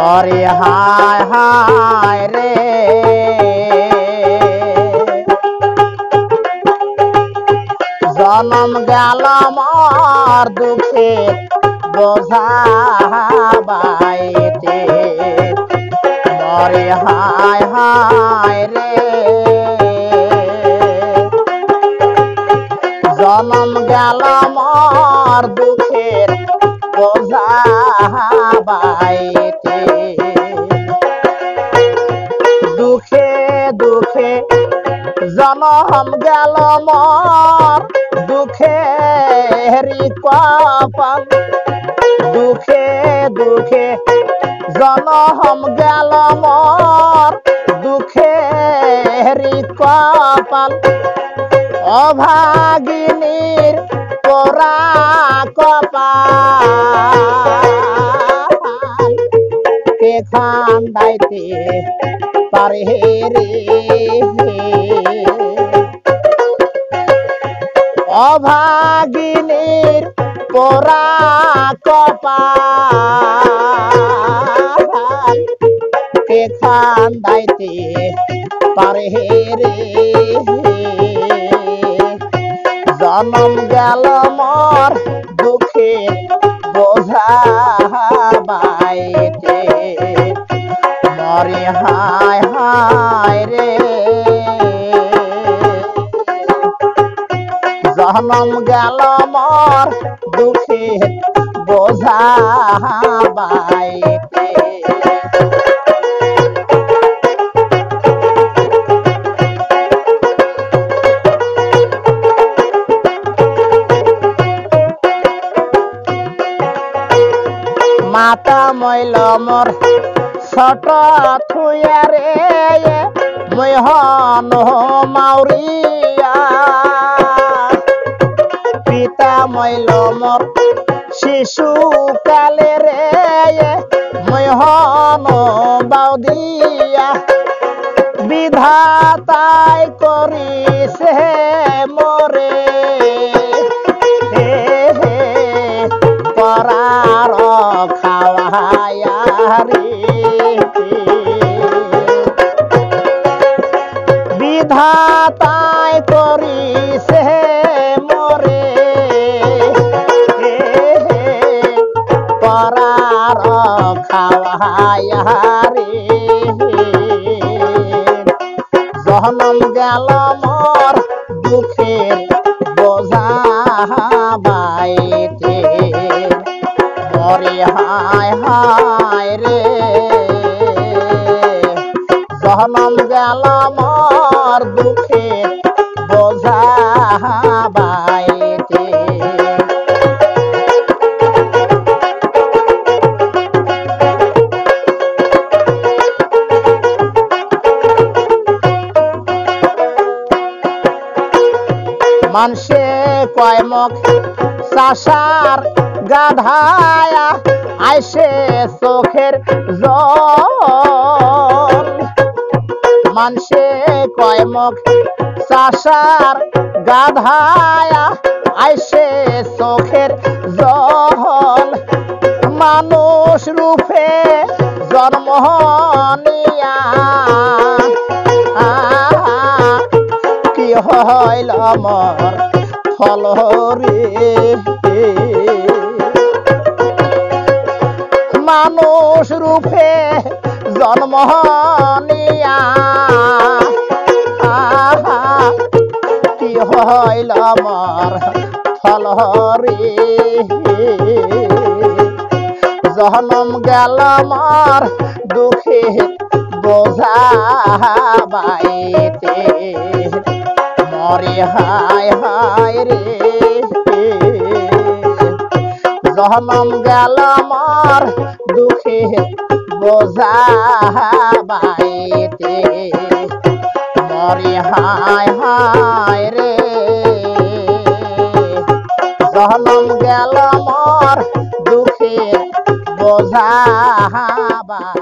মরে হায় হায় রে জনম গেল আমার দুঃখের বোঝা বাইতে মরে হায় হায় রে জনম গেল আমার দুঃখের বোঝা বাইতে দুঃখে দুঃখে জনম গেল আমার দুঃখেরই কপাল দুঃখে দুঃখে জনম গেল আমার দুঃখেরই কপাল অভাগিনীর পোড়া কপাল কে খান্দাইতে পারে রে অভাগিনীর পোড়া কপাল কে খান্দাইতে পারে রে জনম গেল মোর দুঃখের বোঝা বাইতে মরে হায় হায় রে জনম গেল মোর দুঃখের বোঝা বাইতে মাতা মইল মোর ছোট থুয়া রে মহন মাউরিয়া পিতা মইল মোর শিশু কালে রে মহন বাউদিয়া বিধাতাই করিছে মোরে পরার খাওয়ায়া রে বিধাতাই করিছে মোরে পরার খাওয়ায়া রে জনম গেল মোর দুঃখের বোঝা বাইতে মরে হায় হায় রে জনম গেল মোর দুঃখের বোঝা বাইতে মানুষে কয় মুখ চাষার গাধায়া আইসে চোখের জল মানুষে কয় মুখ চাষার গাধায়া আইসে চোখের জল মানুষ রূপে জন্ম নিয়া কি হইল আমার ফল রে মানুষ রূপে জন্ম নিয়া কি হইল আমার ফল রে জনম গেল আমার দুঃখের বোঝা বাইতে মরে হায় হায় রে জনম গেল আমার দুঃখের বোঝা বাইতে মরে হায় হায় রে জনম গেল আমার দুঃখের বোঝা বাইতে